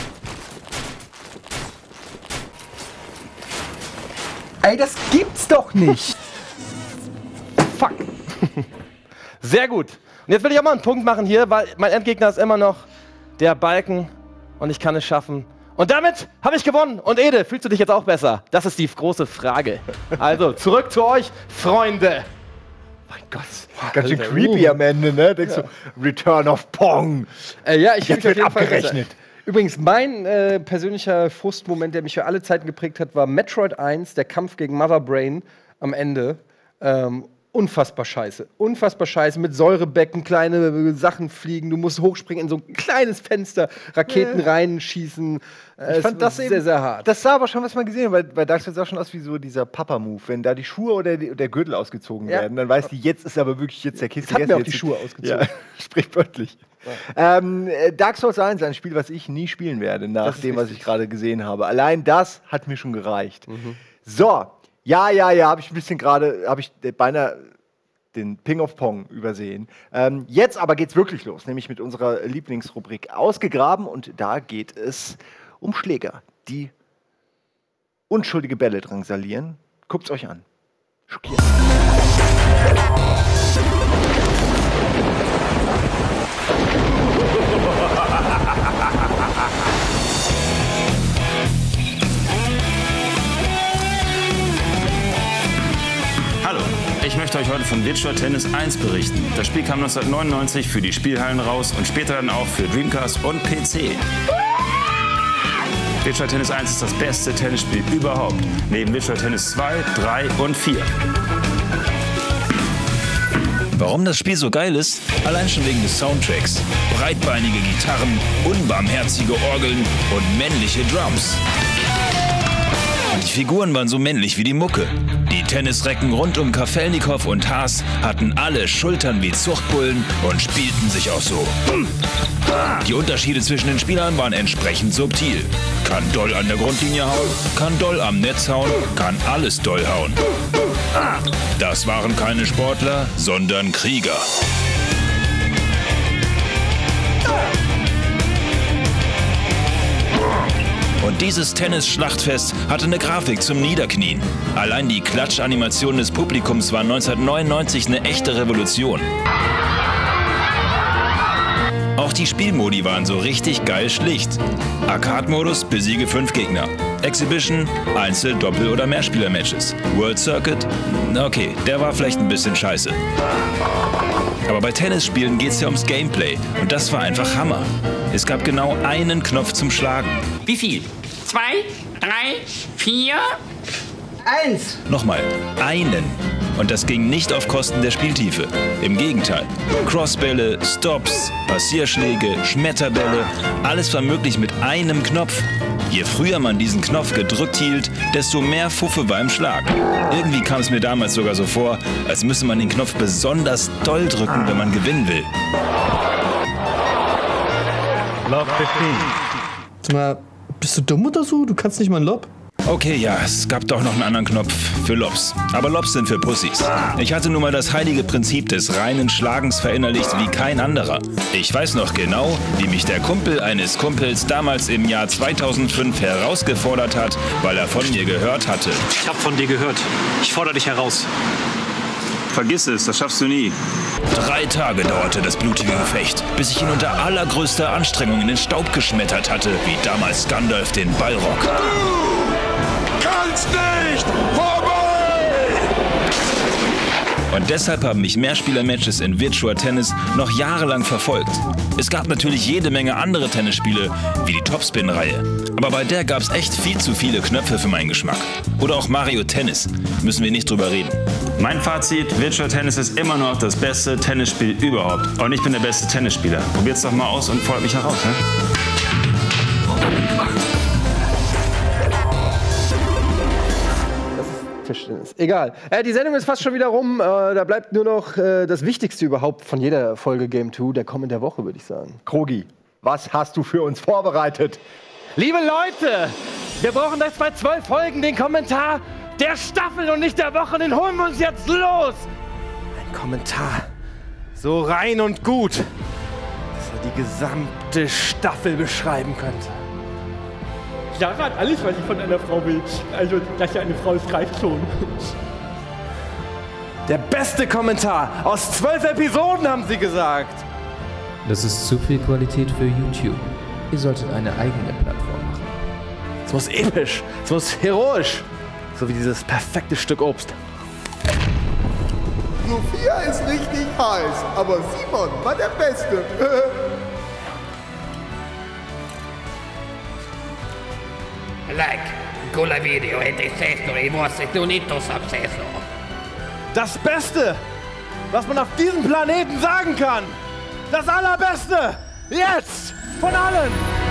Ey, das gibt's doch nicht! Fuck. Sehr gut. Und jetzt will ich auch mal einen Punkt machen hier, weil mein Endgegner ist immer noch der Balken und ich kann es schaffen. Und damit habe ich gewonnen. Und Ede, fühlst du dich jetzt auch besser? Das ist die große Frage. Also, zurück zu euch, Freunde. Mein Gott, ganz schön creepy am Ende, ne? Denkst du, Return of Pong. Ja, ich jetzt wird abgerechnet. Übrigens, mein persönlicher Frustmoment, der mich für alle Zeiten geprägt hat, war Metroid 1, der Kampf gegen Mother Brain am Ende. unfassbar scheiße. Unfassbar scheiße. Mit Säurebecken, kleine Sachen fliegen. Du musst hochspringen in so ein kleines Fenster, Raketen reinschießen. Ich fand das sehr, sehr hart. Das sah aber schon, was man gesehen hat, weil bei Dark Souls sah schon aus wie so dieser Papa-Move. Wenn da die Schuhe oder der Gürtel ausgezogen werden, dann weiß die, jetzt ist aber wirklich jetzt der Kiss. Hat mir auch die Schuhe ausgezogen. Ja, sprichwörtlich. Dark Souls 1 ist ein Spiel, was ich nie spielen werde, nach dem, was ich gerade gesehen habe. Allein das hat mir schon gereicht. So, ja, habe ich ein bisschen beinahe den Ping of Pong übersehen. Jetzt aber geht's wirklich los, nämlich mit unserer Lieblingsrubrik Ausgegraben, und da geht es um Schläger, die unschuldige Bälle drangsalieren. Guckt's euch an. Schockiert. Hallo, ich möchte euch heute von Virtua Tennis 1 berichten. Das Spiel kam 1999 für die Spielhallen raus und später dann auch für Dreamcast und PC. Virtua Tennis 1 ist das beste Tennisspiel überhaupt, neben Virtua Tennis 2, 3 und 4. Warum das Spiel so geil ist? Allein schon wegen des Soundtracks. Breitbeinige Gitarren, unbarmherzige Orgeln und männliche Drums. Und die Figuren waren so männlich wie die Mucke. Die Tennisrecken rund um Kafelnikow und Haas hatten alle Schultern wie Zuchtbullen und spielten sich auch so. Die Unterschiede zwischen den Spielern waren entsprechend subtil. Kann doll an der Grundlinie hauen, kann doll am Netz hauen, kann alles doll hauen. Das waren keine Sportler, sondern Krieger. Und dieses Tennis-Schlachtfest hatte eine Grafik zum Niederknien. Allein die Klatschanimationen des Publikums waren 1999 eine echte Revolution. Auch die Spielmodi waren so richtig geil schlicht. Arcade-Modus, besiege 5 Gegner. Exhibition, Einzel-, Doppel- oder Mehrspieler-Matches. World Circuit, okay, der war vielleicht ein bisschen scheiße. Aber bei Tennisspielen geht's ja ums Gameplay und das war einfach Hammer. Es gab genau einen Knopf zum Schlagen. Wie viel? 2, 3, 4? 1. Nochmal, einen. Und das ging nicht auf Kosten der Spieltiefe. Im Gegenteil. Crossbälle, Stops, Passierschläge, Schmetterbälle, alles war möglich mit einem Knopf. Je früher man diesen Knopf gedrückt hielt, desto mehr Fuffe war im Schlag. Irgendwie kam es mir damals sogar so vor, als müsse man den Knopf besonders doll drücken, wenn man gewinnen will. Lob 15. Sag mal, bist du dumm oder so? Du kannst nicht mal einen Lob? Okay, ja, es gab doch noch einen anderen Knopf für Lobs. Aber Lobs sind für Pussys. Ich hatte nun mal das heilige Prinzip des reinen Schlagens verinnerlicht wie kein anderer. Ich weiß noch genau, wie mich der Kumpel eines Kumpels damals im Jahr 2005 herausgefordert hat, weil er von mir gehört hatte. Ich hab von dir gehört. Ich fordere dich heraus. Vergiss es, das schaffst du nie. 3 Tage dauerte das blutige Gefecht, bis ich ihn unter allergrößter Anstrengung in den Staub geschmettert hatte, wie damals Gandalf den Balrog. Kannst nicht! Vorbei! Und deshalb haben mich Mehrspieler-Matches in Virtua Tennis noch jahrelang verfolgt. Es gab natürlich jede Menge andere Tennisspiele, wie die Topspin-Reihe. Aber bei der gab es echt viel zu viele Knöpfe für meinen Geschmack. Oder auch Mario Tennis. Müssen wir nicht drüber reden. Mein Fazit, Virtua Tennis ist immer noch das beste Tennisspiel überhaupt. Und ich bin der beste Tennisspieler. Probiert's doch mal aus und fordert mich heraus, ne? Tischtennis. Egal. Die Sendung ist fast schon wieder rum. Da bleibt nur noch das Wichtigste überhaupt von jeder Folge Game 2, der Comment der Woche, würde ich sagen. Krogi, was hast du für uns vorbereitet? Liebe Leute, wir brauchen das bei 12 Folgen, den Kommentar der Staffel und nicht der Woche. Den holen wir uns jetzt los. Ein Kommentar so rein und gut, dass er die gesamte Staffel beschreiben könnte. Chiara hat alles, was ich von einer Frau will. Also, dass sie eine Frau ist, reicht schon. Der beste Kommentar aus 12 Episoden, haben sie gesagt. Das ist zu viel Qualität für YouTube. Ihr solltet eine eigene Plattform machen. Es muss episch, es muss heroisch. So wie dieses perfekte Stück Obst. Sophia ist richtig heiß, aber Simon war der Beste. Like, con la video e detesto i vostri tunitos obseso. Das Beste, was man auf diesem Planeten sagen kann. Das Allerbeste. Jetzt. Von allen.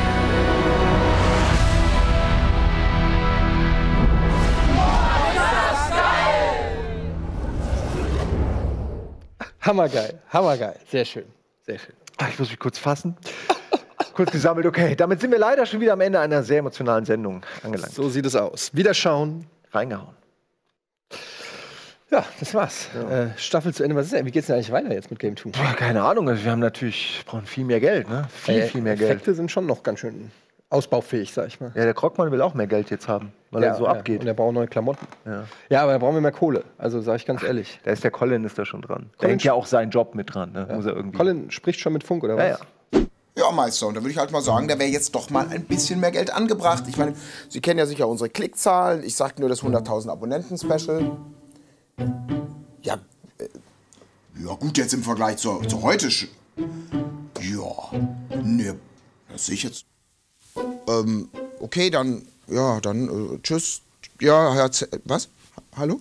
Hammergeil, hammergeil. Sehr schön, sehr schön. Ach, ich muss mich kurz fassen. Kurz gesammelt, okay. Damit sind wir leider schon wieder am Ende einer sehr emotionalen Sendung angelangt. So sieht es aus. Wiederschauen. Reingehauen. Ja, das war's. Ja. Staffel zu Ende. Was ist denn? Wie geht's denn eigentlich weiter jetzt mit Game 2? Keine Ahnung. Also wir haben natürlich, brauchen viel mehr Geld, ne? Viel mehr Geld. Effekte sind schon noch ganz schön ausbaufähig, sag ich mal. Ja, der Krogmann will auch mehr Geld jetzt haben, weil er so abgeht. Und er braucht neue Klamotten. Ja, aber da brauchen wir mehr Kohle. Also sag ich ganz ehrlich. Da ist der Colin ist da schon dran. Der hängt ja auch seinen Job mit dran. Ne? Muss er irgendwie. Colin spricht schon mit Funk, oder was? Ja, Meister, und da würde ich halt mal sagen, da wäre jetzt doch mal ein bisschen mehr Geld angebracht. Ich meine, Sie kennen ja sicher unsere Klickzahlen. Ich sagte nur das 100.000 Abonnenten-Special. Ja, ja gut, jetzt im Vergleich zu heute. Ja, ne, das sehe ich jetzt. Okay, dann, ja, dann, tschüss. Ja, Herr was? Hallo?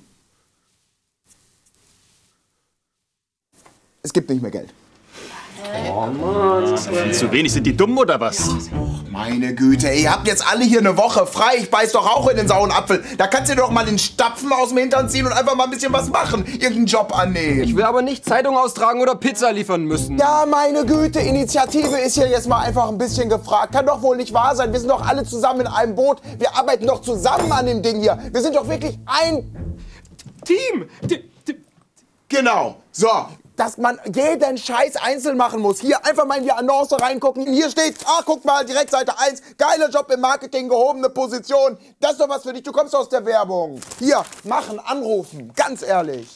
Es gibt nicht mehr Geld. Oh Mann. Das ist viel zu wenig. Sind die dumm oder was? Meine Güte, ihr habt jetzt alle hier eine Woche frei. Ich beiß doch auch in den sauren Apfel. Da kannst du doch mal den Stapfen aus dem Hintern ziehen und einfach mal ein bisschen was machen. Irgendeinen Job annehmen. Ich will aber nicht Zeitung austragen oder Pizza liefern müssen. Ja, meine Güte, Initiative ist hier jetzt mal einfach ein bisschen gefragt. Kann doch wohl nicht wahr sein. Wir sind doch alle zusammen in einem Boot. Wir arbeiten doch zusammen an dem Ding hier. Wir sind doch wirklich ein Team. Genau. So. Dass man jeden Scheiß einzeln machen muss. Hier einfach mal in die Annonce reingucken. Hier steht, guck mal, direkt Seite 1. Geiler Job im Marketing, gehobene Position. Das ist doch was für dich, du kommst aus der Werbung. Hier, machen, anrufen, ganz ehrlich.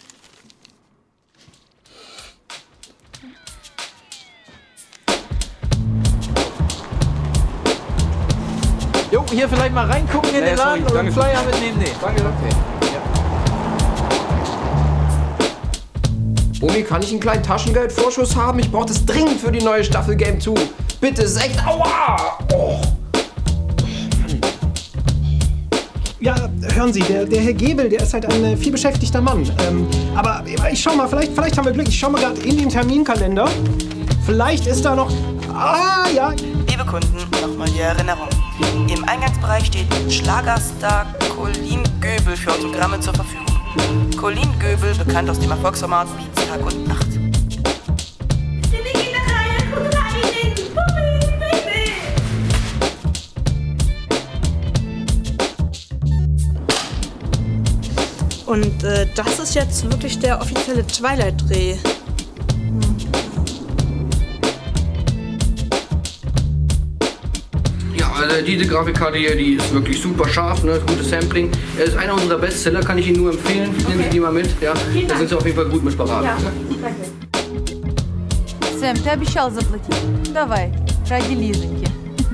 Jo, hier vielleicht mal reingucken in den Laden und einen Flyer mitnehmen. Nee. Danke, okay. Omi, kann ich einen kleinen Taschengeldvorschuss haben? Ich brauche das dringend für die neue Staffel Game 2. Bitte, es ist echt... Aua! Oh. Ja, hören Sie, der Herr Gebel, der ist halt ein vielbeschäftigter Mann. Aber ich schau mal, vielleicht haben wir Glück. Ich schau mal gerade in den Terminkalender. Vielleicht ist da noch... Ah, ja. Liebe Kunden, nochmal die Erinnerung. Im Eingangsbereich steht Schlagerstar Colin Göbel für Autogramme zur Verfügung. Colin Göbel, bekannt aus dem Erfolgsformat Beats Tag und Nacht. Und das ist jetzt wirklich der offizielle Twilight-Dreh. Ja, also diese Grafikkarte hier, die ist wirklich super scharf, ne? Gutes Sampling. Er ist einer unserer Bestseller, kann ich Ihnen nur empfehlen. Nehmen Sie die mal mit, ja? Da sind Sie auf jeden Fall gut mit beraten. Ja, danke. Сэм, ты обещал заплатить. Давай, ради Лизоньки.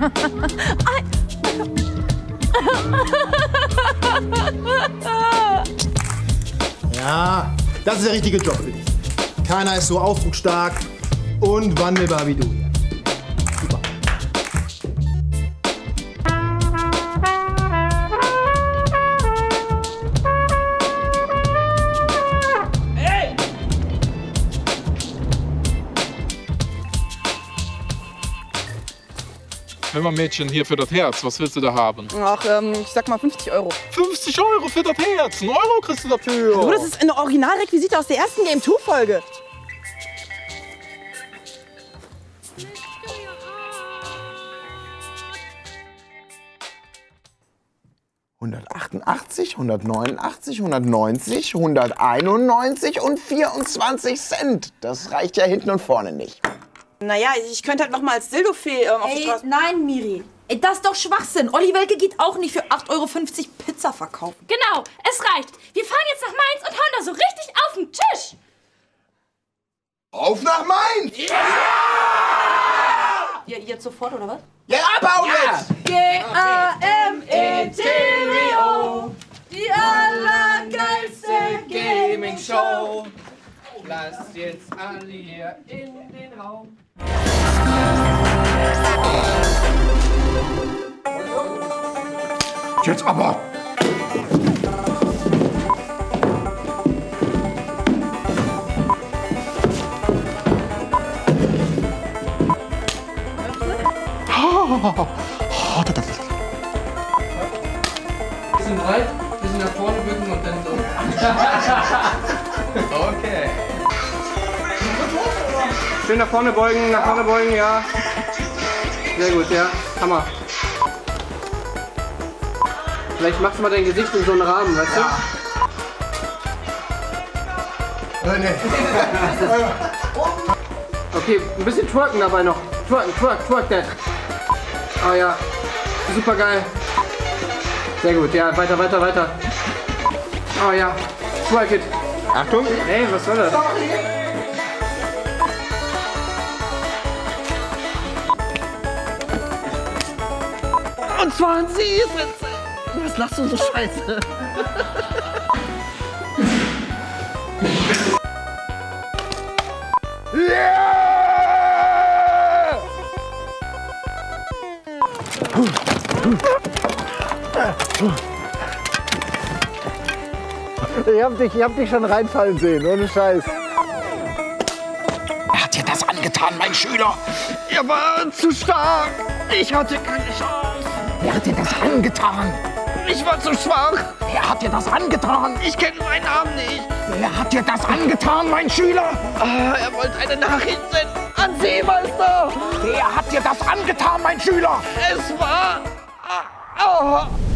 Ja, das ist der richtige Job für dich. Keiner ist so ausdrucksstark und wandelbar wie du hier. Super. Hey! Hör mal, Mädchen, hier für das Herz, was willst du da haben? Ach, ich sag mal 50 Euro. 50 Euro für das Herz? 1 Euro kriegst du dafür. Du, das ist eine Originalrequisite aus der ersten Game 2 Folge. $188, 189, 190, 191 und 24 Cent. Das reicht ja hinten und vorne nicht. Naja, ich könnte halt noch mal als Dildofee auf die Straße... Nein, Miri. Ey, das ist doch Schwachsinn. Olli Welke geht auch nicht für 8,50 Euro Pizza verkaufen. Genau, es reicht. Wir fahren jetzt nach Mainz und hauen da so richtig auf den Tisch. Auf nach Mainz! Ja! Jetzt sofort, oder was? Ja, abhauen jetzt! G-A-M-E-T-R-O, die allergeilste Gaming-Show. Lasst jetzt alle hier in den Raum. Jetzt aber! Bisschen breit, bisschen nach vorne bücken und dann so. Okay. Schön nach vorne beugen, ja. Sehr gut, ja. Hammer. Vielleicht machst du mal dein Gesicht in so einen Rahmen, weißt du? Nee. Okay, ein bisschen twerken dabei noch. Twerk that. Oh ja, super geil. Sehr gut, ja, weiter. Oh ja, twerk it. Achtung. Ey, was soll das? Und zwar an Sie, Prinzessin. Was lachst du so scheiße? Ich hab dich schon reinfallen sehen, ohne Scheiß. Er hat dir das angetan, mein Schüler. Er war zu stark. Ich hatte keine Chance. Er hat dir das angetan. Ich war zu schwach. Er hat dir das angetan. Ich kenne meinen Namen nicht. Er hat dir das angetan, mein Schüler. Er wollte eine Nachricht senden an Seemeister. Er hat dir das angetan, mein Schüler. Es war... Oh.